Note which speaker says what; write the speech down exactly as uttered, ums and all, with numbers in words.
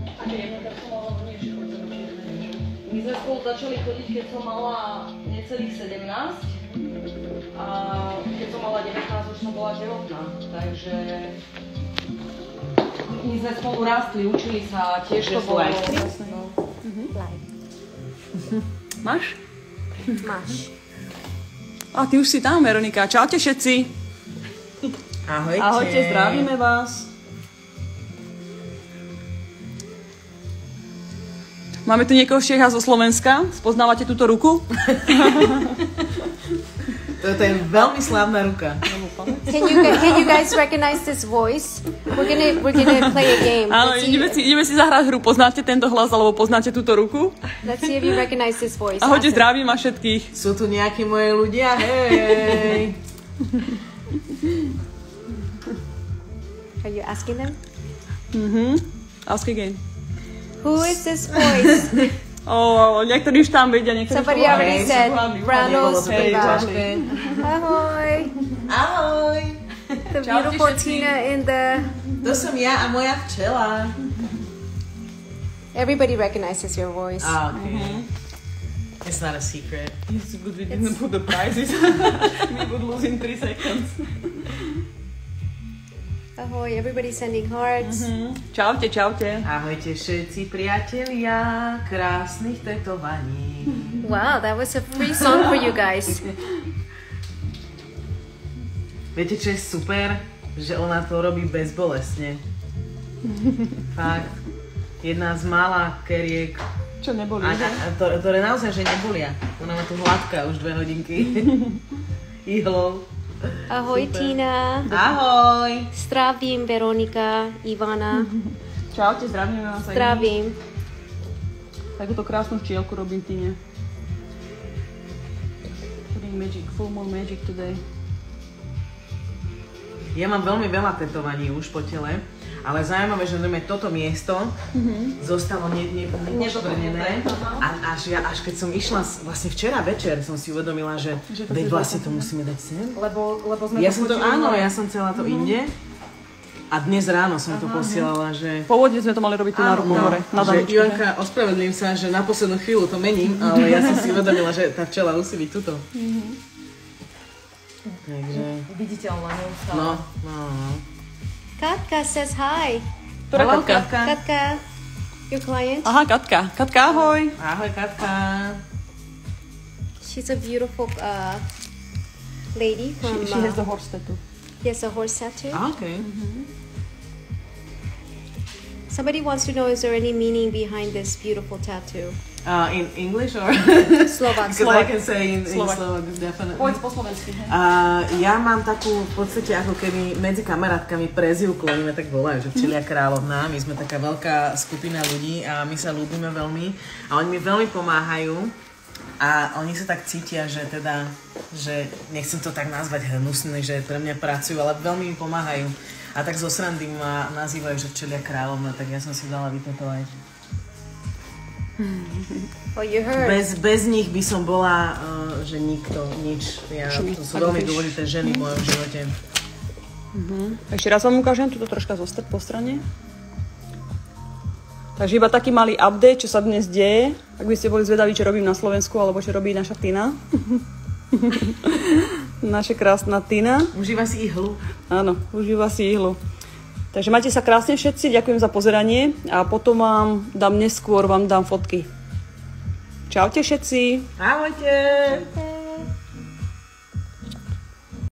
Speaker 1: My sme spolu začali chodiť, keď som mala necelých sedemnásť a keď som mala devätnásť, už som bola tehotná, takže my sme spolu rástli, učili sa, tiež to bolo.
Speaker 2: Máš?
Speaker 3: Máš.
Speaker 2: A ty už si tam, Veronika. Čaute všetci.
Speaker 4: Ahojte.
Speaker 2: Ahojte, zdravíme vás. Máme tu niekoho z Čech a zo Slovenska. Spoznávate túto ruku?
Speaker 4: Toto je veľmi slávna ruka.
Speaker 3: Can you, can you guys recognize this voice? We're gonna, we're gonna play a game.
Speaker 2: Áno,
Speaker 3: Let's see-
Speaker 2: ideme si, ideme si zahrať hru. Poznáte tento hlas, alebo poznáte túto ruku?
Speaker 3: Let's see if you recognize this voice.
Speaker 2: Ahojte,
Speaker 3: Awesome.
Speaker 2: zdravím vás všetkých.
Speaker 4: Sú tu nejakí moji ľudia? Hej!
Speaker 3: Are you asking them?
Speaker 2: Mhm. Ask again.
Speaker 3: Who is this voice?
Speaker 2: Oh, niektorí už tam vedia, niektorí
Speaker 3: Somebody
Speaker 2: už tam
Speaker 3: already
Speaker 2: vedia.
Speaker 3: said
Speaker 4: Nebolo
Speaker 3: Brano
Speaker 4: to také
Speaker 3: Spiva.
Speaker 4: ťažké.
Speaker 3: Ahoy.
Speaker 4: Ahoj!
Speaker 3: The
Speaker 2: Čaute
Speaker 3: beautiful
Speaker 2: všetci.
Speaker 3: Tina in the...
Speaker 4: To som ja a moja včela.
Speaker 3: Everybody recognizes your voice.
Speaker 4: Ah, okay. It's not a secret.
Speaker 2: It's good we didn't put the prizes. We would lose in three seconds.
Speaker 3: Ahoy, everybody sending hearts.
Speaker 2: Čaute, čaute.
Speaker 4: Ahojte všetci priatelia krásnych tetovaní.
Speaker 3: Wow, that was a free song for you guys.
Speaker 4: Viete, čo je super? Že ona to robí bezbolestne. Fakt. Jedna z mála keriek,
Speaker 2: Čo neboli?
Speaker 4: a, a, a to, ktoré naozaj, že nebolia. Ona má tu hladká už dve hodinky. Ihlou.
Speaker 3: Ahoj,
Speaker 4: Super.
Speaker 3: Tina.
Speaker 4: Ahoj!
Speaker 3: Zdravím, Veronika, Ivana.
Speaker 2: Čaute, zdravíme vás aj my.
Speaker 3: Zdravím.
Speaker 2: Takúto krásnu včielku robím Tine. Putting magic, full moon magic today.
Speaker 4: Ja mám veľmi veľa tetovaní už po tele, ale zaujímavé, že toto miesto mm-hmm. zostalo ne, ne, nepoškvrnené. A až, ja, až keď som išla, vlastne včera večer som si uvedomila, že,
Speaker 2: Že to
Speaker 4: veď
Speaker 2: si
Speaker 4: vlastne to
Speaker 2: zase-
Speaker 4: musíme dať sem.
Speaker 2: Lebo, lebo sme
Speaker 4: Ja
Speaker 2: to
Speaker 4: som to,
Speaker 2: fotili
Speaker 4: áno,
Speaker 2: hore.
Speaker 4: ja som chcela to mm-hmm. inde. A dnes ráno som to posielala, že...
Speaker 2: Pôvodne sme to mali robiť tu na ruku hore, na
Speaker 4: že
Speaker 2: daničku.
Speaker 4: Ivanka, ospravedlím sa, že na poslednú chvíľu to mením, ale ja som si uvedomila, že tá včela musí byť tuto. Mm-hmm. Takže...
Speaker 1: Viditeľná, neustále.
Speaker 4: No, no, no.
Speaker 3: Katka says hi.
Speaker 2: Ktorá
Speaker 4: Hello,
Speaker 2: Katka?
Speaker 4: Katka.
Speaker 3: Katka, your client.
Speaker 2: Aha, Katka. Katka, ahoj.
Speaker 4: Ahoj, Katka.
Speaker 3: She's a beautiful uh, lady
Speaker 2: She,
Speaker 3: from...
Speaker 2: she has
Speaker 3: uh,
Speaker 2: the horse tattoo.
Speaker 3: yes, a horse tattoo.
Speaker 4: Ah, okay.
Speaker 3: Somebody wants to know, is there any meaning behind this beautiful tattoo?
Speaker 4: Uh, in English or?
Speaker 3: Slovak.
Speaker 4: Because I can say in, in
Speaker 2: Slovak.
Speaker 4: Slovak, definitely.
Speaker 2: Povedz po slovensky. hej.
Speaker 4: Uh, ja mám takú v podstate ako keby medzi kamarátkami prezývku, oni ma tak volajú, že Včelia kráľovná, my sme taká veľká skupina ľudí a my sa ľúbime veľmi a oni mi veľmi pomáhajú a oni sa tak cítia, že teda, že nechcem to tak nazvať hnusné, že pre mňa pracujú, ale veľmi mi pomáhajú a tak zo srandy ma nazývajú, že Včelia kráľovná, tak ja som si dala vytetovať.
Speaker 3: Oh, you heard.
Speaker 4: Bez, bez nich by som bola, uh, že nikto, nič. Ja, to sú veľmi dôležité ženy v mojom živote.
Speaker 2: Ešte raz vám ukážem, tuto troška zostať po strane. Takže iba taký malý update, čo sa dnes deje. Ak by ste boli zvedaví, čo robím na Slovensku, alebo čo robí naša Tina. Naša krásna Tina.
Speaker 4: Užíva si ihlu.
Speaker 2: Áno, užíva si ihlu. Takže majte sa krásne všetci, ďakujem za pozeranie a potom vám dám neskôr, vám dám fotky. Čaute všetci.
Speaker 4: Ahojte!
Speaker 3: Okay.